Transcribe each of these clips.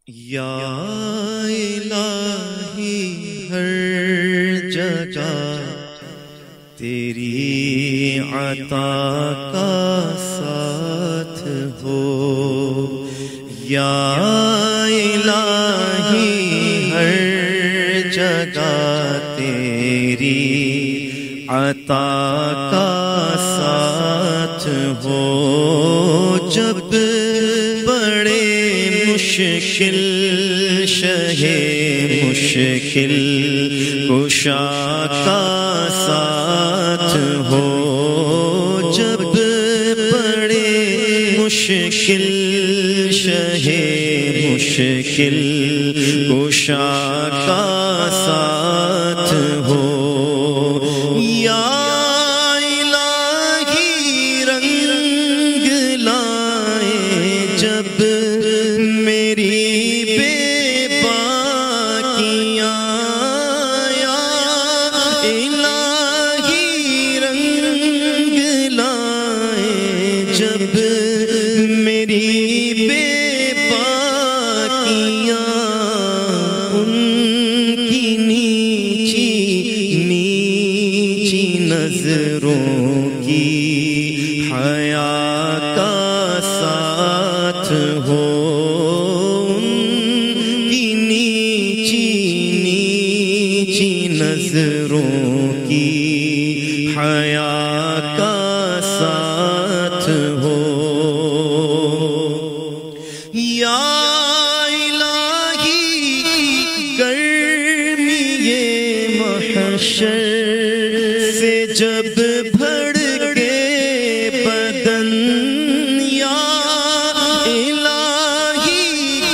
یا الہی ہر جگہ تیری عطا کا ساتھ ہو، یا الہی ہر جگہ تیری عطا کا ساتھ ہو، جب بڑے مشکل شہے مشکل کشا کا ساتھ ہو، جب بڑے مشکل شہے مشکل کشا کا ساتھ ہو، یا الہی رنگ لائے جب میری بے باکیاں، یا الہی رنگ لائے جب میری بے باکیاں، ان کی نیچی نیچی نظروں کی حیا کا ساتھ ہو، ان کی نیچی نیچی نظروں کی حیا کا ساتھ ہو، یا الہی گرمی محشر سے جب بھڑکے بدن، یا الہی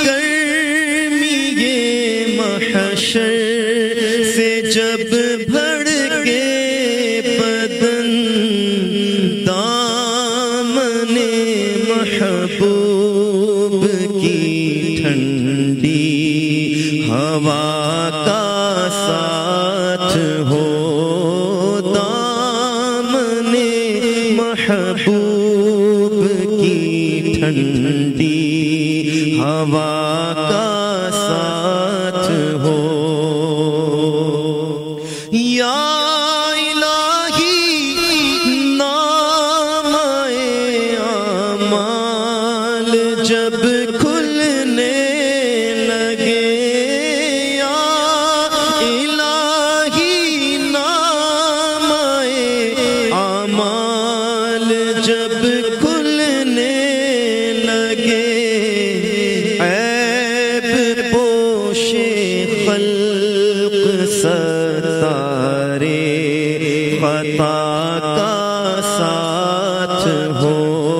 گرمی محشر سے جب بھڑکے بدن، دامن محبوب کی ٹھنڈی ہوا کا ساتھ ہو، دامن محبوب کی ٹھنڈی ہوا کا ساتھ ہو، یا الہی نامۂ اعمال جب کھلنے لگے، یا الہی نامۂ اعمال جب کھلنے لگے، عیب پوش خلق ستارے خطا کا ساتھ ہو،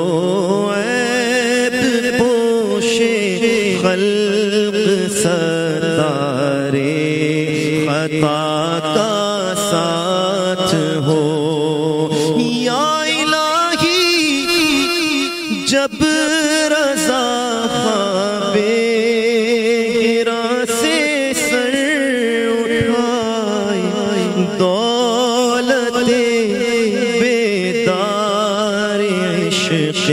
عیب پوش خلق ستارے خطا کا ساتھ ہو، یا الہی جب رضا خواب گراں سے سر اٹھائے، دولت بیدار عشق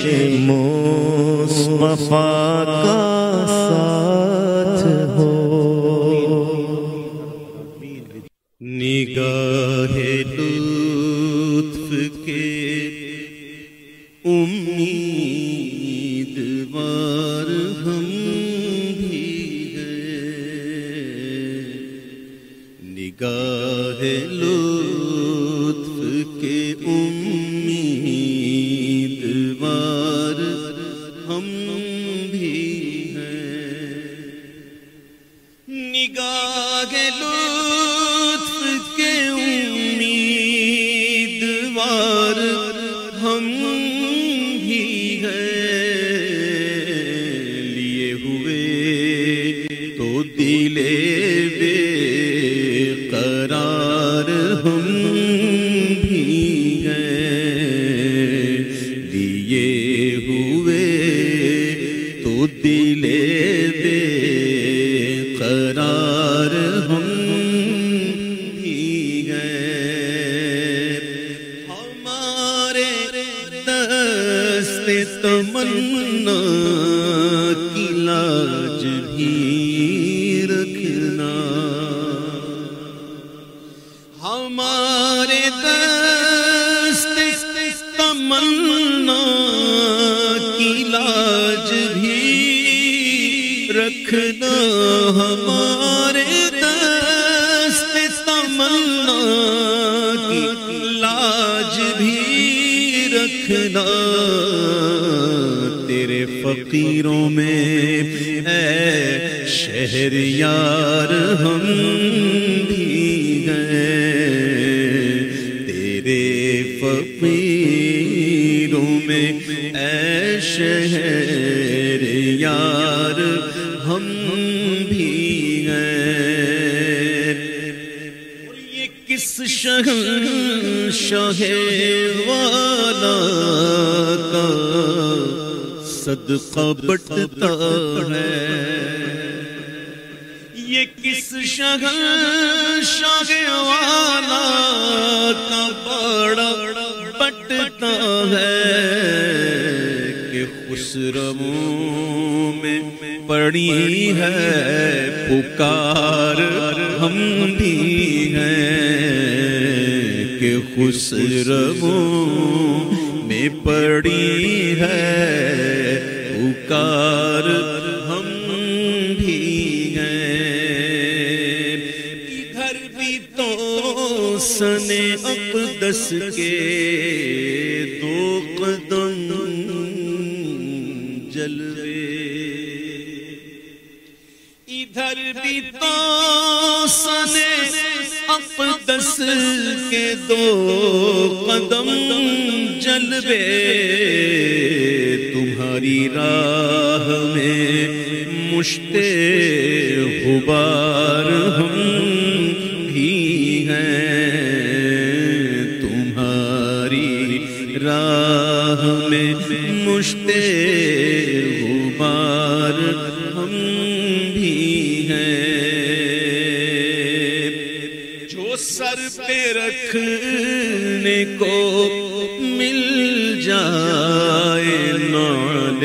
مصطفیٰ کا ساتھ ہو، نگاہ لطف کے امیدوار ہم بھی ہیں، نگاہ لطف کے امیدوار ہم بھی ہیں، نگاہ لطف کے امیدوار ہم بھی ہیں، لیے ہوئے تو دل بے قرار ہم بھی ہیں، لیے ہوئے تو دل بے قرار ہم بھی ہیں، ہمارے دست تمنا کی لاج بھی رکھنا، ہمارے دست تمنا کی لاج بھی رکھنا، ہمارے دست تمنا کی لاج بھی رکھنا، تیرے فقیروں میں اے شہر یار ہم بھی ہیں، تیرے فقیروں میں اے شہر یار ہم بھی ہیں۔ اور یہ کس شہنشاہ والا کا صدقہ بٹتا ہے، یہ کس شہنشاہ والا کا بڑا بٹتا ہے، کہ خسرووں میں پڑی ہے پکار ہم بھی ہیں، کہ خسرووں میں پڑی ہے پکار ہم بھی ہیں۔ ادھر بھی تو سنے اقدس کے دو قدم جلوے، ادھر بھی تو سنے اقدس کے دو قدم جلوے، تمہاری راہ میں مشت غبار ہم بھی ہیں، تمہاری راہ میں مشت غبار ہم بھی ہیں، جو سر پہ رکھنے کو مل جائے نال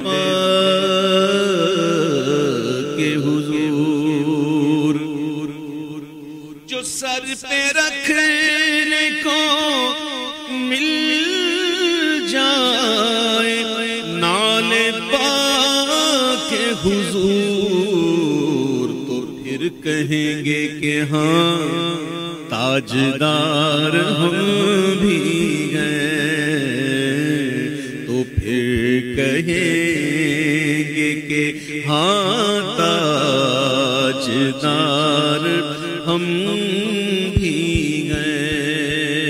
پاک حضور، جو سر پہ رکھنے کو مل جائے نال پاک حضور، تو پھر کہیں گے کہ ہاں تاجدار ہم بھی ہیں، تو پھر کہیں گے کہ ہاں تاجدار ہم بھی ہیں۔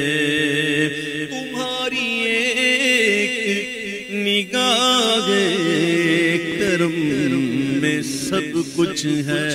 تمہاری ایک نگاہ کرم میں سب کچھ ہے،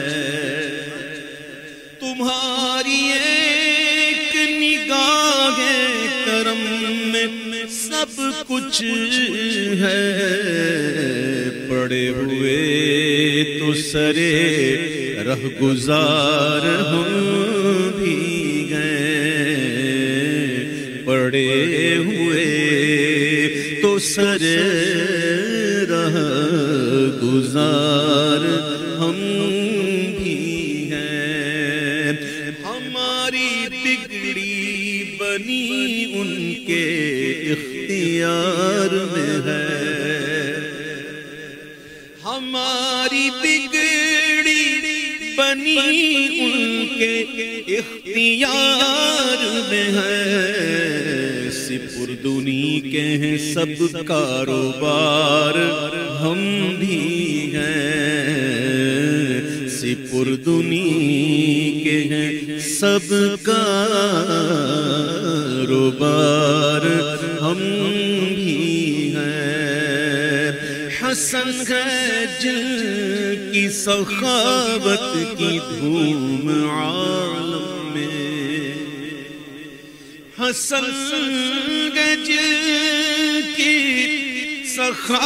تمہاری ایک نگاہ کرم میں سب کچھ ہے، پڑے ہوئے تو سرے رہ گزار ہم بھی ہیں، پڑے ہوئے تو سرے رہ گزار ہم بھی ہیں، ہماری بگڑی بنی ان کے اختیار میں ہے، ہماری بگڑی بنی ان کے اختیار میں ہے، سپردنی کے ہیں سب کاروبار ہم بھی ہیں، سپردنی کے ہیں سب کاروبار ہم بھی ہیں، حسن ہے جن کی سخاوت کی دھوم عالم میں، حسن ہے جن کی سخاوت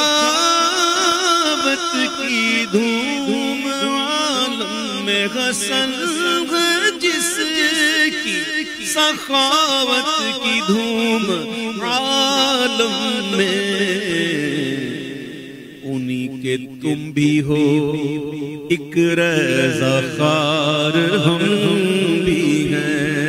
کی دھوم عالم میں، حسن ہے جس کی سخاوت کی دھوم عالم میں، انہی کے تم بھی ہو، ایک رضا خار ہم بھی ہیں،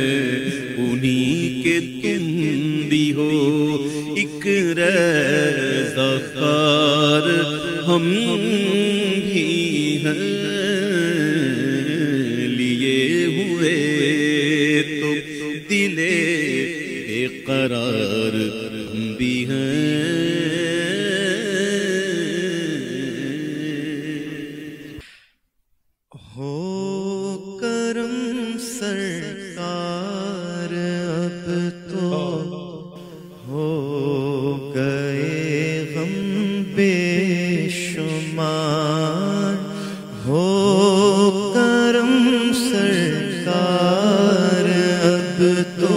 انہی کے تم بھی ہو، ایک رضا خار ہم بھی ہیں، لیے ہوئے تو دل بے قرار ہم بھی ہیں۔ ہو کرم سرکار اب تو ہو گئے غم بے شمار، ہو کرم سرکار اب تو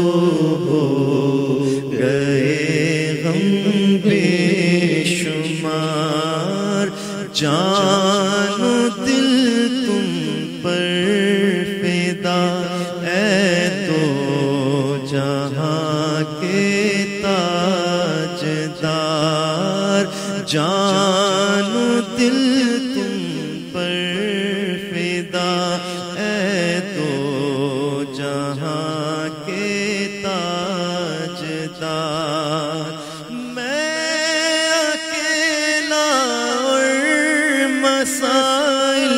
ہو گئے غم بے شمار، جان و دل تم پر فدا اے تو جہاں کے تاجدار، جان و دل تم پر فدا اے تو جہاں کے تاجدار، میں اکیلا اور مسائل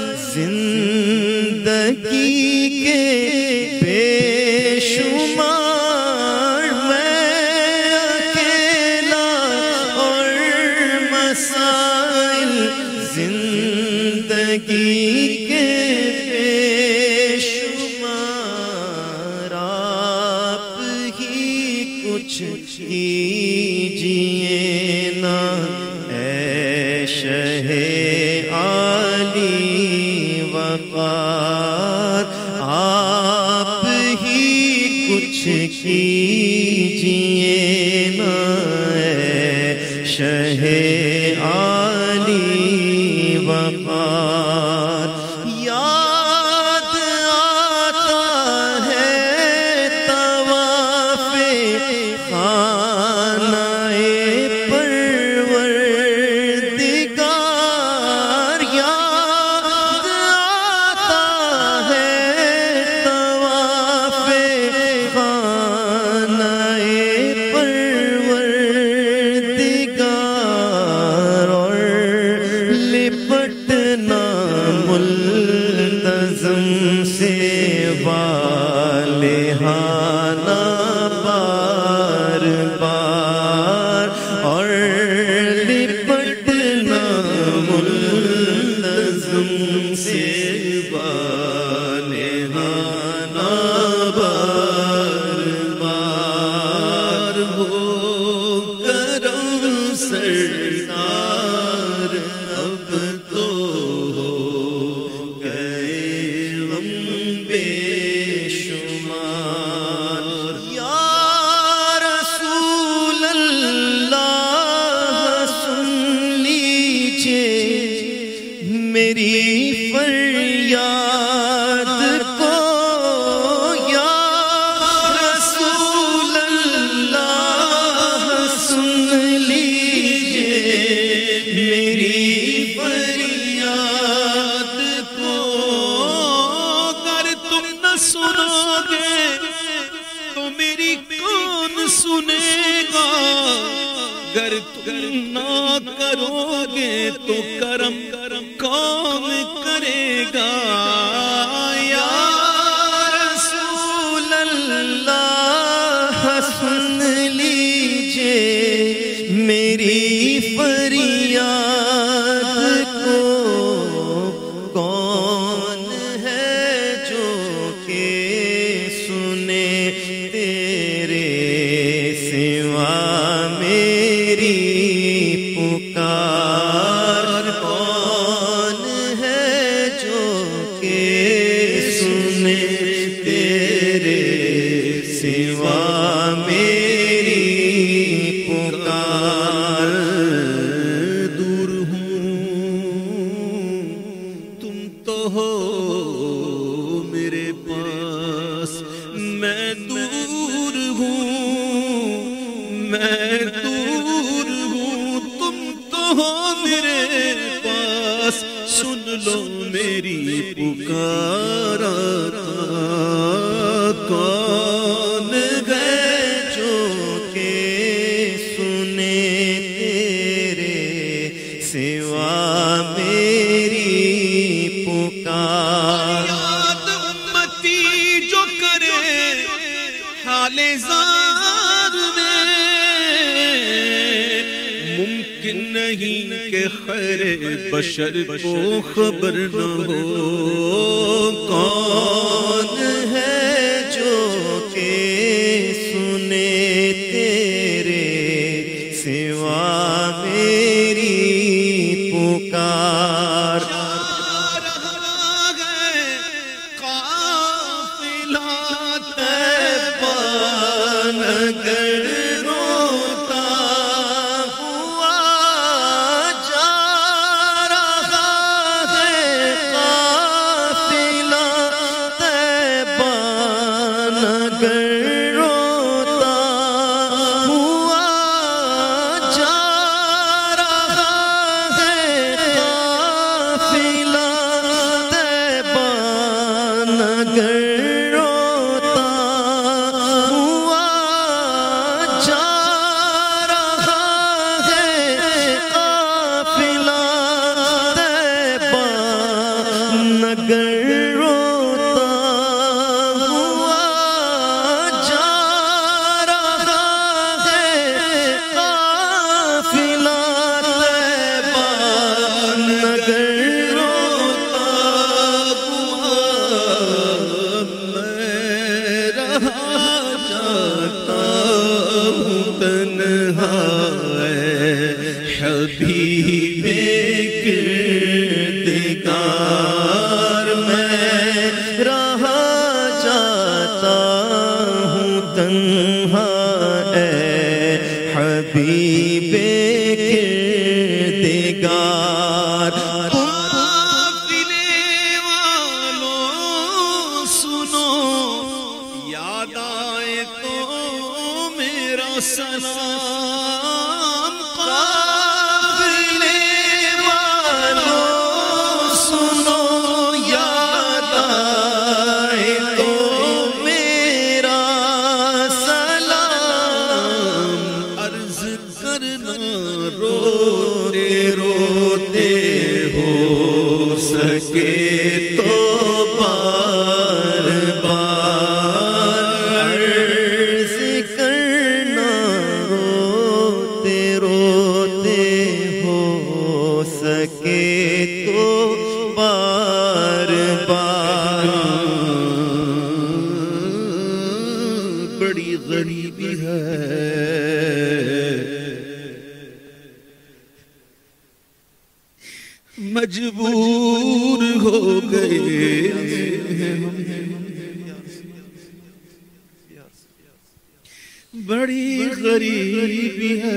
زندگی کے بے شمار، میں اکیلا اور مسائل زندگی کے بے شمار، آپ ہی کچھ کیجئے نا اے شہ عالی وقار، آپ ہی کچھ کیجئے نا اے شہ عالی وقار، یاد آتا ہے طواف خانہ پروردگار، یاد آتا ہے طواف خانہ پروردگار، اور لپٹنا ملتزم سے والہانہ بار بار، اور لپٹنا ملتزم سے والہانہ بار بار، ہو کرم سرکار اب تو ہو گئے غم بے شمار، یا رسول اللہ سن لیجئے میری فریاد کو، یا رسول اللہ سن لیجئے میری فریاد کو، اگر تم نہ سنو گے تو میری کون سنے گا، اگر تم نہ کرو گے تو کرم کون کرے گا، یا رسول اللہ سن لیجئے میری فریاد کو، کون ہے جو کہ سنے تیرے سوا میری پکار، کون ہے جو کہ سنے تیرے سوا میری پکار، دور ہوں تم تو ہو میرے پاس، میں دور ہوں، میں دور ہوں تم تو ہو ممکن نہیں کہ خیر بشر کو خبر نہ ہو. کون ہے جو کہ سنے تیرے سوا میری پکار. حبیب کردگار میں رہا جاتا ہوں تنہا اے حبیب کردگار. قافلے والوں سنو یاد آئے تو میرا سلام. قافلے والوں سنو یاد آئے تو میرا سلام. عرض کرنا روتے روتے ہو سکے تو بار بار عرض کرنا روتے روتے ہو سکے تو بار بار. بڑی غریبی ہے مجبور ہو گئے بڑی غریبی ہے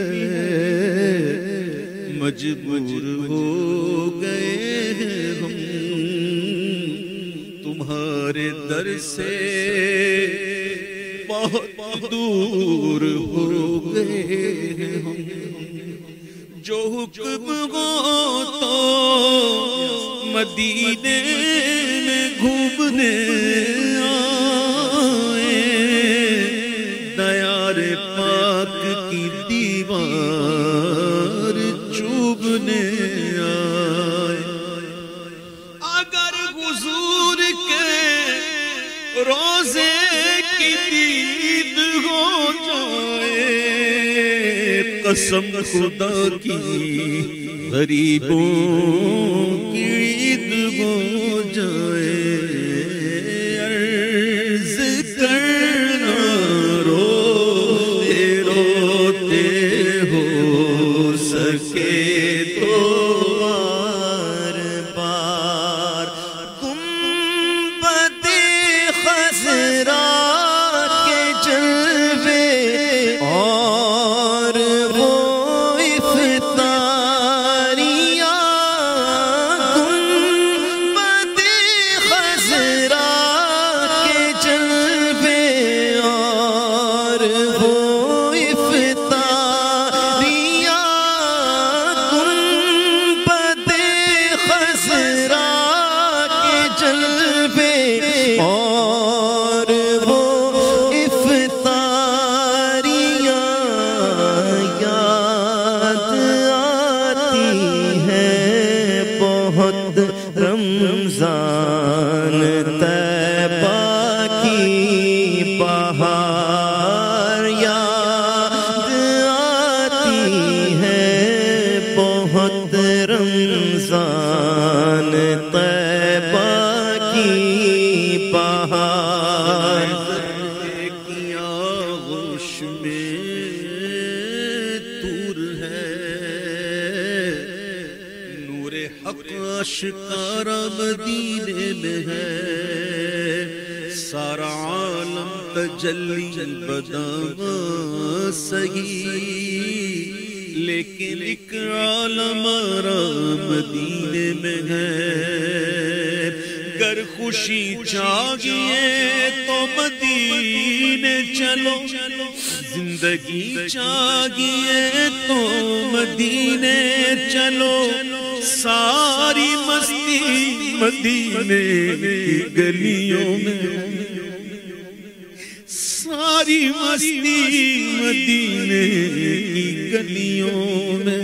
مجبور ہو گئے ہم تمہارے در سے بہت دور ہو گئے ہم. جو حکم ہو تو مدینے میں گھومنے آئے دیار پاک کی دیوار چوبنے آئے. اگر حضور کے روزے کی دید ہو جائے قسم خدا کی غریبوں کی عید ہو جائے. عرض کرنا روتے روتے ہو سکے تو بار بار. گنبد خضرا کے جلوے اور وہ افطاریاں. گنبد خضرا کے جلوے اور وہ افطاریاں. گنبد خضرا کے جلوے اور وہ افطاریاں یاد آتی ہیں بہت. رمضان طیبہ کی بہار یاد آتی ہے آشکارا مدینے میں ہے، سارا عالم تجلی بداں سہی، لیکن ایک عالم آرام مدینے میں ہے۔ گر خوشی چاہیے تو مدینے چلو، زندگی چاہیے تو مدینے چلو، ساری مستی مدینے کی گلیوں میں، ساری مستی مدینے کی گلیوں میں،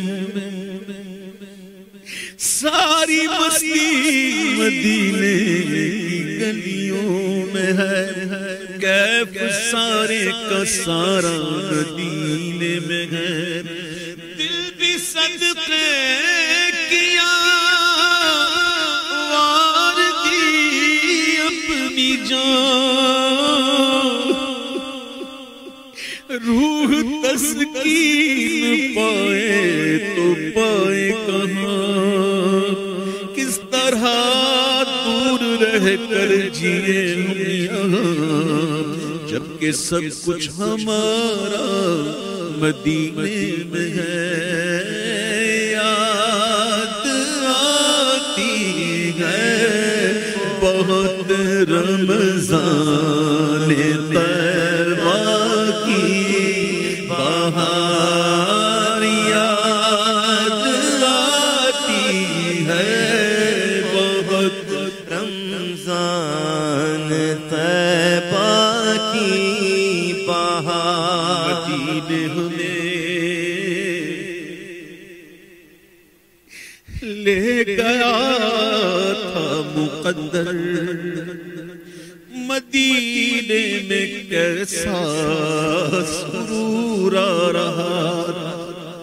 ساری مستی مدینے کی گلیوں میں ہے، کیف سارے کا سارا مدینے میں ہے۔ دل بھی صدقے کیا وار دی اپنی جان، روح تسکین پائے تو پائے کہاں، کس طرح دور رہ کر جیے یہاں، جبکہ سب کچھ ہمارا مدینے میں ہے۔ یاد آتی ہے بہت رمضان طیبہ کی بہار، یاد آتی ہے بہت رمضان طیبہ کی بہار، مدینے ہمیں لے گیا تھا مقدر، مدینے میں کیسا سرور آ رہا،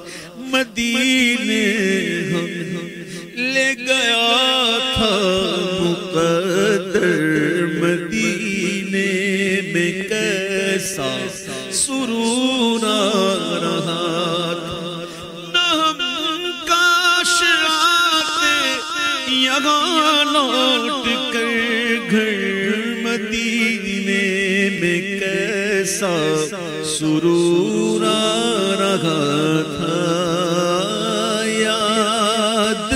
مدینے ہم لے گیا تھا مقدر، مدینے میں کیسا سرور آ رہا تھا، نہ ہم کاش آتے یہاں لوٹ کر گھر، مدینے میں کیسا سرور آ رہا تھا۔ یاد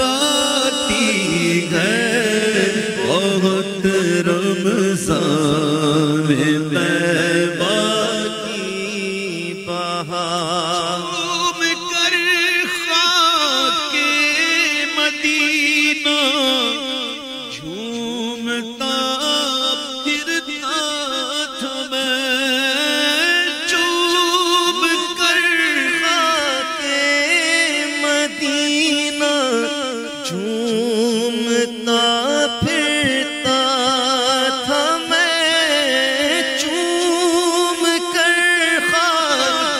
آتی ہے بہت رمضان طیبہ کی بہار، جھوم کر خاک مدینہ جھومتا پھرتا تھا میں، جھوم کر خاک مدینہ جھومتا پھرتا تھا میں، جھوم کر خاک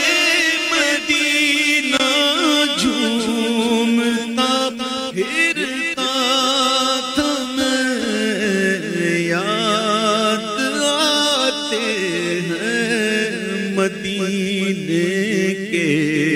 مدینہ جھومتا پھرتا تھا میں، یاد آتے ہیں مدینے کے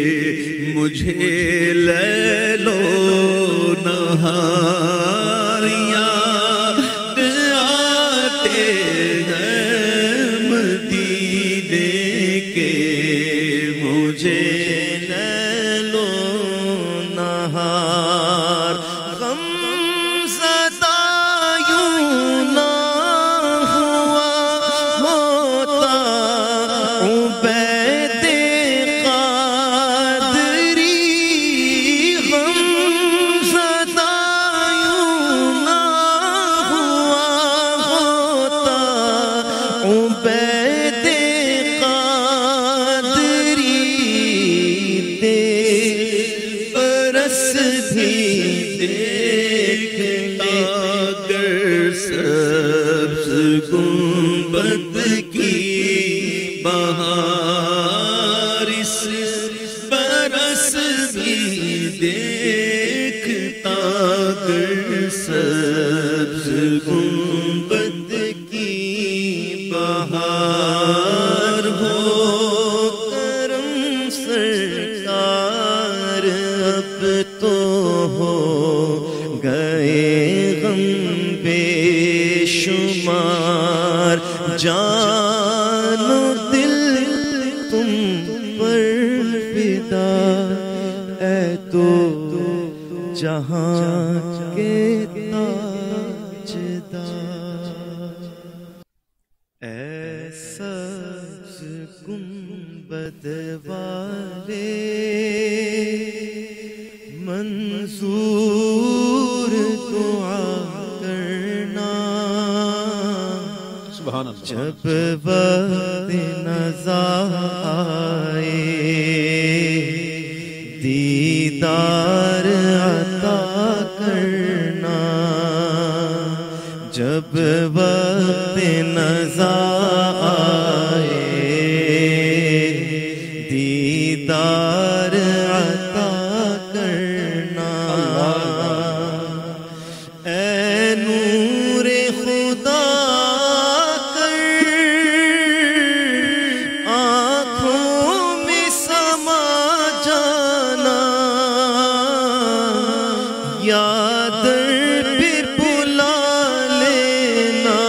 مجھے لیل و نہار، یاد آتے ہیں مدینے کے مجھے لیل و نہار، غم زدہ یوں نہ ہوا ہوتا عبید قادری، غم زدہ یوں نہ ہوا ہوتا عبید قادری، برس بھی دیکھتا گر سبز گنبد کی بہار، اس برس بھی دیکھتا گر سبز گنبد کی بہار، ہو کرم سرکار اب تو ہو جان و دل تم پر فدا، اے تو جہاں کے تاجدار، اے سبز گنبد والے منظور دعا کرنا، سبحان اللہ، جب وقت نزا آئے دیدار عطا کرنا، جب وقت نزا آئے دیدار عطا کرنا، اے نور خدا کر آنکھوں میں سما جانا، یاد بھی بلا لینا،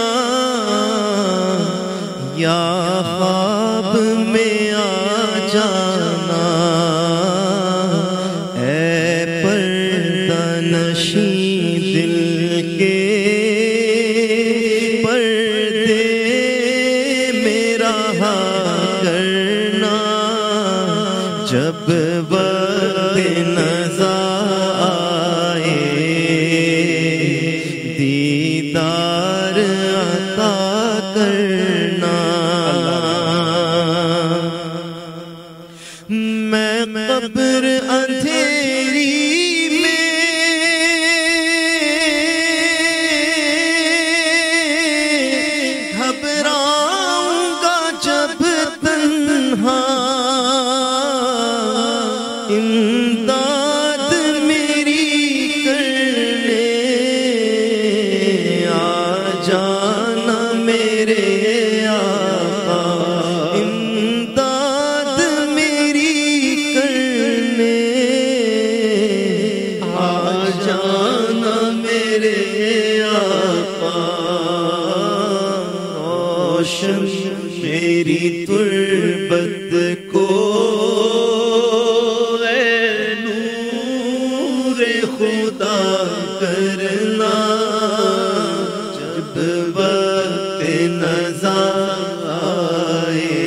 یا خواب میں آ جانا، اے پردہ نشین دل کے پردے میں رہا کرنا، جب وقت نزا آئے دیدار عطا کرنا، میں قبر اندھیری میں گھبراؤں گا جب تنہا، امداد میری کرنے آ جانا میرے آقا، امداد میری کرنے آ جانا میرے آقا، روشن میری تربت کو اے نور خدا کرنا، جب وقت نزا آئے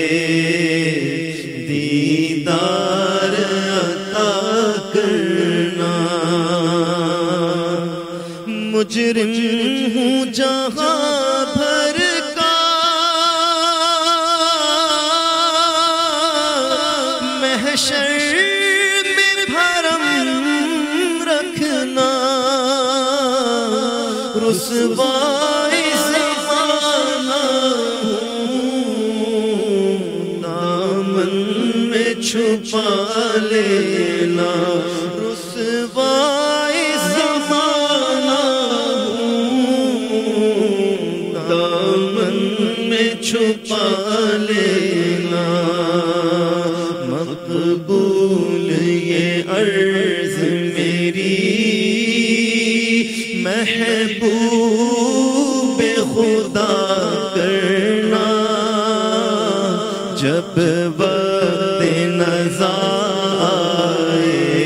دیدار عطا کرنا، مجرم ہوں جہاں بھر کا، محشر میں بھرم رکھنا، رسوائی زمانہ ہوں، دامن میں چھپا لینا، رسوائی زمانہ ہوں، دامن میں چھپا لینا، مقبول یہ عرض میری محبوب خدا کرنا، جب وقت نزا آئے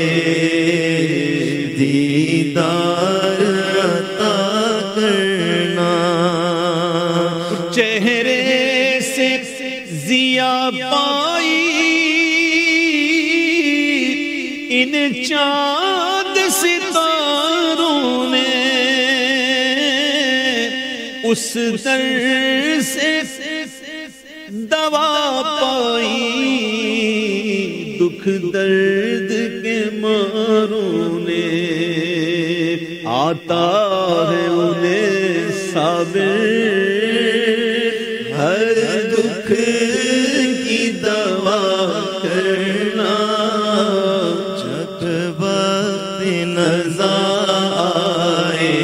دیدار عطا کرنا، چہرے سے ضیا پائی ان چاند ستاروں نے، اس در سے دوا پائی دکھ درد کے ماروں نے، آتا ہے انہیں صابر ہر دکھ کی دوا کرنا، جب وقت نزا آئے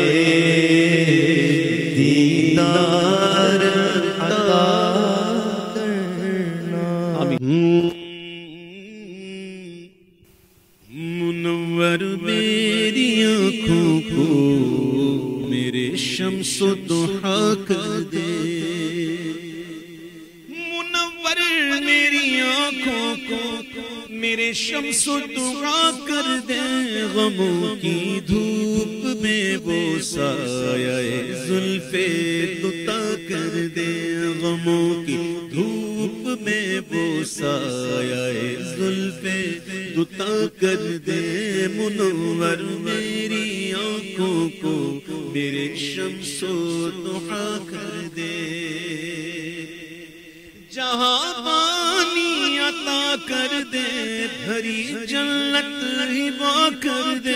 دیدار عطا کرنا، منور میری آنکھوں کو میرے شمس و ضحیٰ کر دے، میرے شمس و دعا کر دے غموں کی دھوپ میں وہ سایہ زلف دتا کر دے غموں کی دھوپ میں وہ سایہ زلف دتا کر دے منور میری آنکھوں کو میرے شمس و دعا کر دے جہاں پانی عطا کر دے بھری جنت ہبا کر دے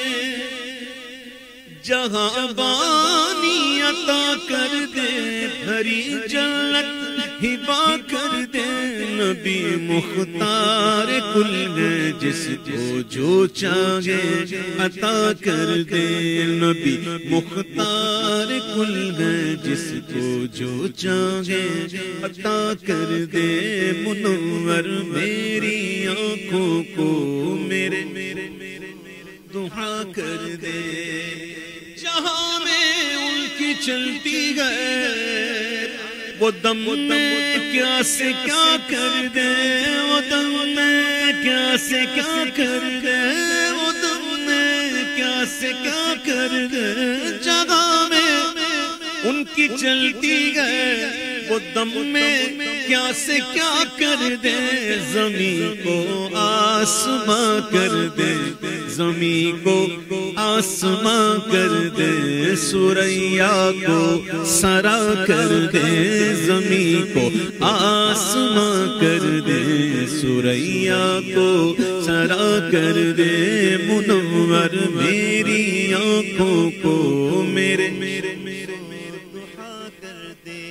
جہاں پانی عطا کر دے بھری جنت ہبا کر دے نبی مختار کل ہے جس کو جو چاہے عطا کر دے نبی مختار کل ہے جس کو جو چاہے عطا کر دے منور میری آنکھوں کو میرے دعا کر دے جہاں میں ان کی چلتی ہے وہ دم میں کیا سے کیا کر دے وہ دم میں کیا سے کیا کر دے وہ دم میں کیا سے کیا کر دے جگہ میں ان کی چلتی ہے وہ دم میں کیا سے کیا کر دے زمین کو آسماں کر دے زمین کو آسماں کر دے سوریا کو سرا کر دے زمین کو آسماں کر دے سوریا کو سرا کر دے منور میری آنکھوں کو میرے دعا کر دے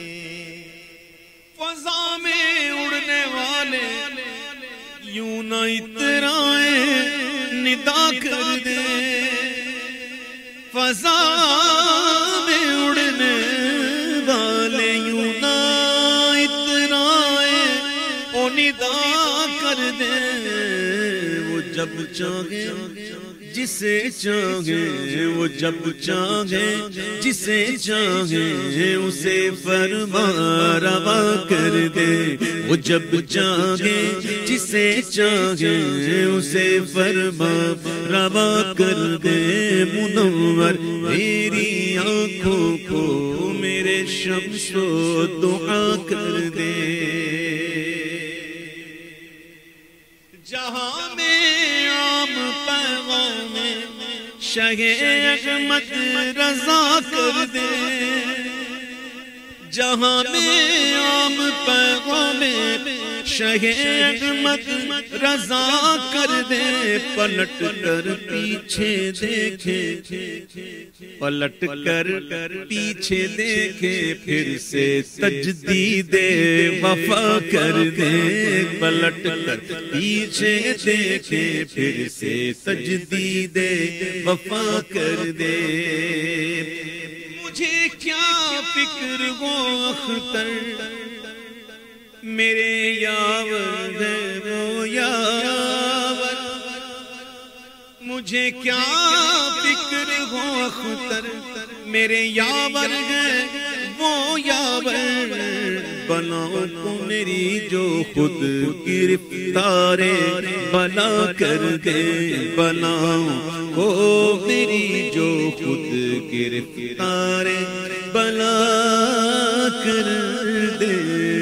فضا میں اڑنے والے یوں نہ اترائیں ندا کر دے فضا میں اڑنے والے یوں نہ اترائیں او ندا کر دے وہ جب چاہے جسے چاہے وہ جب چاہے جسے چاہے اسے فرما روا کر دے وہ جب چاہے جسے چاہے اسے فرما روا کر دے منور میری آنکھوں کو میرے شمس و دعا کر دے جہاں میں عام پیغام شاہ احمد رضا کر دے جہاں میں عام پیغام شاہ احمد رضا کر دے پلٹ کر پیچھے دیکھے پلٹ کر پیچھے دیکھے پھر سے تجدید وفا کر دے پلٹ کر پیچھے دیکھے پھر سے تجدید وفا کر دے مجھے کیا فکر وہ اختر میرے یاور ہے وہ یاور مجھے کیا فکر وہ اختر میرے یاور ہے وہ یاور بلاؤں کو میری جو خود گرفتارے بلا کر دے بلاؤں کو میری جو خود گرفتارے بلا کر دے